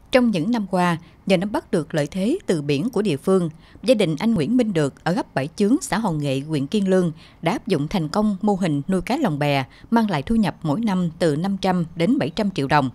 Trong những năm qua, nhờ nắm bắt được lợi thế từ biển của địa phương, gia đình anh Nguyễn Minh Được ở ấp Bảy Chướng, xã Hòn Nghệ, huyện Kiên Lương đã áp dụng thành công mô hình nuôi cá lồng bè, mang lại thu nhập mỗi năm từ 500 đến 700 triệu đồng.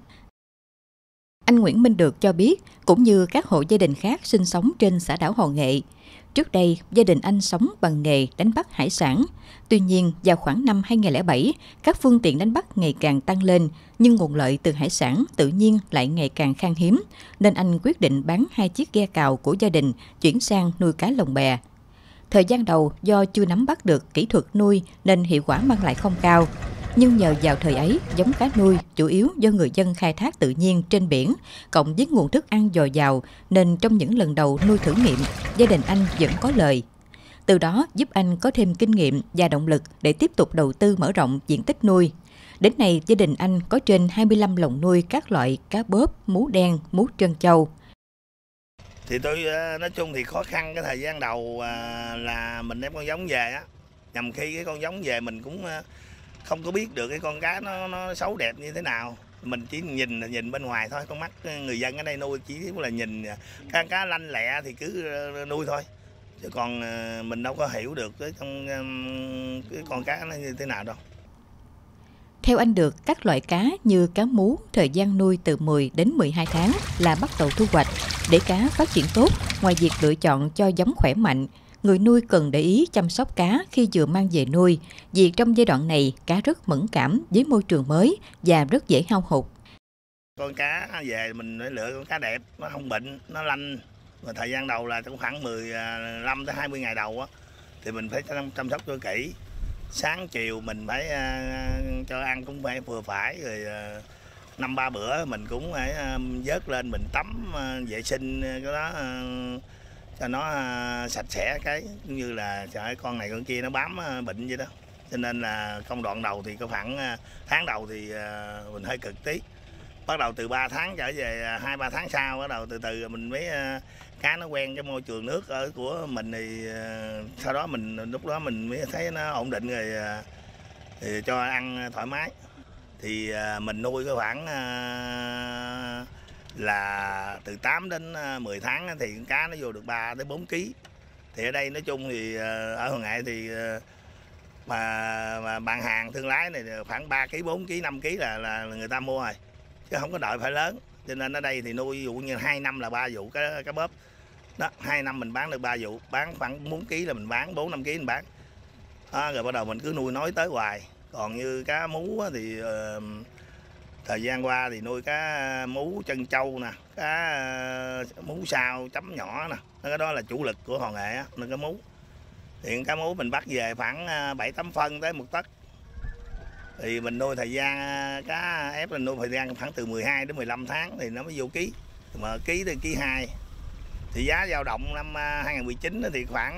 Anh Nguyễn Minh Được cho biết, cũng như các hộ gia đình khác sinh sống trên xã đảo Hòn Nghệ, trước đây gia đình anh sống bằng nghề đánh bắt hải sản. Tuy nhiên, vào khoảng năm 2007, các phương tiện đánh bắt ngày càng tăng lên, nhưng nguồn lợi từ hải sản tự nhiên lại ngày càng khan hiếm, nên anh quyết định bán 2 chiếc ghe cào của gia đình, chuyển sang nuôi cá lồng bè. Thời gian đầu, do chưa nắm bắt được kỹ thuật nuôi nên hiệu quả mang lại không cao. Nhưng nhờ vào thời ấy, giống cá nuôi chủ yếu do người dân khai thác tự nhiên trên biển, cộng với nguồn thức ăn dồi dào, nên trong những lần đầu nuôi thử nghiệm, gia đình anh vẫn có lời. Từ đó giúp anh có thêm kinh nghiệm và động lực để tiếp tục đầu tư mở rộng diện tích nuôi. Đến nay, gia đình anh có trên 25 lồng nuôi các loại cá bớp, mú đen, mú trân châu. Thì tôi nói chung thì khó khăn cái thời gian đầu là mình đem con giống về á, nhằm khi cái con giống về mình cũng không có biết được cái con cá nó xấu đẹp như thế nào. Mình chỉ nhìn bên ngoài thôi, con mắt người dân ở đây nuôi chỉ là nhìn cá lanh lẹ thì cứ nuôi thôi. Chứ còn mình đâu có hiểu được cái con cá nó như thế nào đâu. Theo anh Được, các loại cá như cá mú, thời gian nuôi từ 10 đến 12 tháng là bắt đầu thu hoạch. Để cá phát triển tốt, ngoài việc lựa chọn cho giống khỏe mạnh, người nuôi cần để ý chăm sóc cá khi vừa mang về nuôi, vì trong giai đoạn này cá rất mẫn cảm với môi trường mới và rất dễ hao hụt. Con cá về mình phải lựa con cá đẹp, nó không bệnh, nó lanh. Và thời gian đầu là trong khoảng 15 tới 20 ngày đầu á, thì mình phải chăm sóc cho kỹ. Sáng chiều mình phải cho ăn cũng phải vừa phải, rồi 5-3 bữa mình cũng phải vớt lên mình tắm vệ sinh cái đó cho nó sạch sẽ, cái như là trời con này con kia nó bám bệnh vậy đó. Cho nên là công đoạn đầu thì có khoảng tháng đầu thì mình hơi cực tí. Bắt đầu từ 3 tháng trở về 2-3 tháng sau bắt đầu từ từ mình mới cá nó quen cái môi trường nước ở của mình, thì sau đó lúc đó mình mới thấy nó ổn định rồi thì cho ăn thoải mái. Thì mình nuôi cái khoảng là từ 8 đến 10 tháng thì cá nó vô được 3 đến 4 kg. Thì ở đây nói chung thì ở Hòn Nghệ thì mà bạn hàng thương lái này khoảng 3 kg, 4 kg, 5 kg là người ta mua rồi, chứ không có đợi phải lớn. Cho nên ở đây thì nuôi ví dụ như 2 năm là 3 vụ cá bóp. Đó, 2 năm mình bán được 3 vụ, bán khoảng 4 kg là mình bán, 4-5 kg mình bán. Đó, rồi bắt đầu mình cứ nuôi nói tới hoài. Còn như cá mú thì thời gian qua thì nuôi cá mú trân châu nè, cá mú sao chấm nhỏ nè, cái đó là chủ lực của Hòn Nghệ á, nên cá mú. Hiện cá mú mình bắt về khoảng 7-8 phân tới 1 tấc. Thì mình nuôi thời gian cá ép mình nuôi thời gian khoảng từ 12 đến 15 tháng thì nó mới vô ký. Mà ký tới ký 2. Thì giá dao động năm 2019 thì khoảng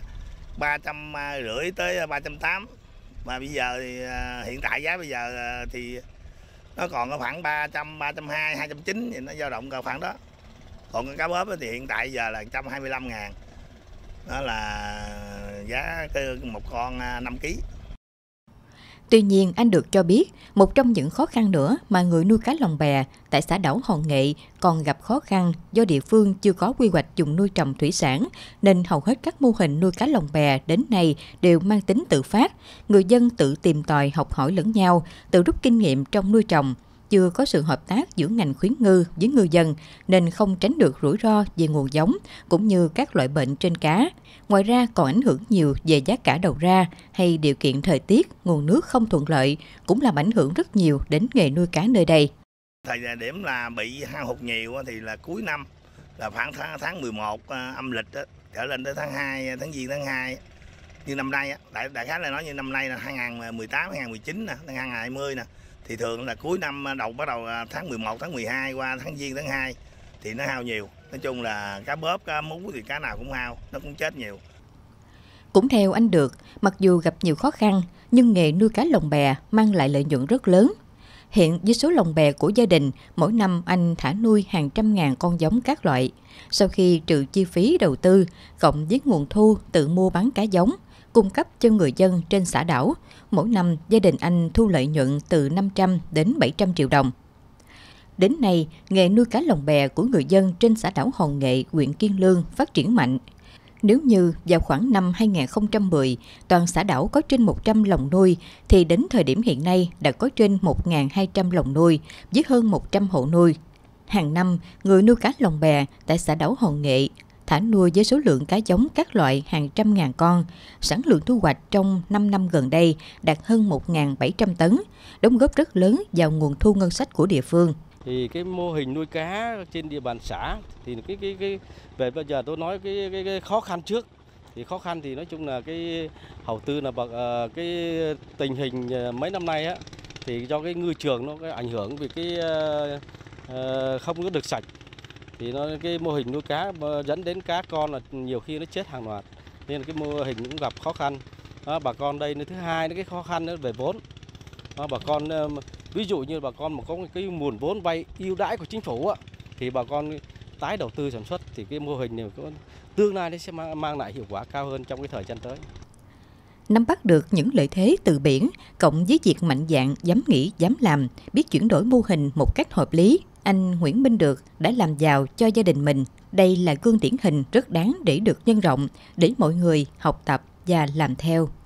350 tới 380. Mà bây giờ thì hiện tại giá bây giờ thì nó còn có khoảng 300, 320, 290 thì nó dao động vào khoảng đó. Còn cái cá bóp thì hiện tại giờ là 125.000. Đó là giá một con 5 kg. Tuy nhiên, anh Được cho biết, một trong những khó khăn nữa mà người nuôi cá lồng bè tại xã đảo Hòn Nghệ còn gặp khó khăn do địa phương chưa có quy hoạch dùng nuôi trồng thủy sản, nên hầu hết các mô hình nuôi cá lồng bè đến nay đều mang tính tự phát. Người dân tự tìm tòi học hỏi lẫn nhau, tự rút kinh nghiệm trong nuôi trồng. Chưa có sự hợp tác giữa ngành khuyến ngư với ngư dân nên không tránh được rủi ro về nguồn giống cũng như các loại bệnh trên cá. Ngoài ra còn ảnh hưởng nhiều về giá cả đầu ra hay điều kiện thời tiết, nguồn nước không thuận lợi cũng làm ảnh hưởng rất nhiều đến nghề nuôi cá nơi đây. Thời điểm là bị hao hụt nhiều thì là cuối năm, là khoảng tháng 11 âm lịch đó, trở lên tới tháng 2, tháng Giêng tháng 2. Như năm nay, đại khái là nói như năm nay là 2018, 2019 nè, 2020 nè. Thì thường là cuối năm bắt đầu tháng 11, tháng 12 qua tháng Giêng tháng 2 thì nó hao nhiều. Nói chung là cá bóp, cá mú thì cá nào cũng hao, nó cũng chết nhiều. Cũng theo anh Được, mặc dù gặp nhiều khó khăn, nhưng nghề nuôi cá lồng bè mang lại lợi nhuận rất lớn. Hiện với số lồng bè của gia đình, mỗi năm anh thả nuôi hàng trăm ngàn con giống các loại. Sau khi trừ chi phí đầu tư, cộng với nguồn thu tự mua bán cá giống, cung cấp cho người dân trên xã đảo, mỗi năm gia đình anh thu lợi nhuận từ 500 đến 700 triệu đồng. Đến nay, nghề nuôi cá lồng bè của người dân trên xã đảo Hòn Nghệ, huyện Kiên Lương phát triển mạnh. Nếu như vào khoảng năm 2010, toàn xã đảo có trên 100 lồng nuôi, thì đến thời điểm hiện nay đã có trên 1.200 lồng nuôi, với hơn 100 hộ nuôi. Hàng năm, người nuôi cá lồng bè tại xã đảo Hòn Nghệ thả nuôi với số lượng cá giống các loại hàng trăm ngàn con. Sản lượng thu hoạch trong 5 năm gần đây đạt hơn 1.700 tấn, đóng góp rất lớn vào nguồn thu ngân sách của địa phương. Thì cái mô hình nuôi cá trên địa bàn xã thì về bây giờ tôi nói cái khó khăn trước. Thì khó khăn thì nói chung là cái hầu tư là cái tình hình mấy năm nay á, thì do cái ngư trường nó ảnh hưởng vì cái không có được sạch, thì cái mô hình nuôi cá dẫn đến cá con là nhiều khi nó chết hàng loạt, nên là cái mô hình cũng gặp khó khăn. Đó, bà con đây thứ hai cái khó khăn nữa về vốn. Đó, bà con ví dụ như bà con mà có cái nguồn vốn vay ưu đãi của chính phủ á, thì bà con tái đầu tư sản xuất thì cái mô hình này tương lai nó sẽ mang lại hiệu quả cao hơn trong cái thời gian tới. Nắm bắt được những lợi thế từ biển, cộng với việc mạnh dạn, dám nghĩ, dám làm, biết chuyển đổi mô hình một cách hợp lý, anh Nguyễn Minh Được đã làm giàu cho gia đình mình. Đây là gương điển hình rất đáng để được nhân rộng, để mọi người học tập và làm theo.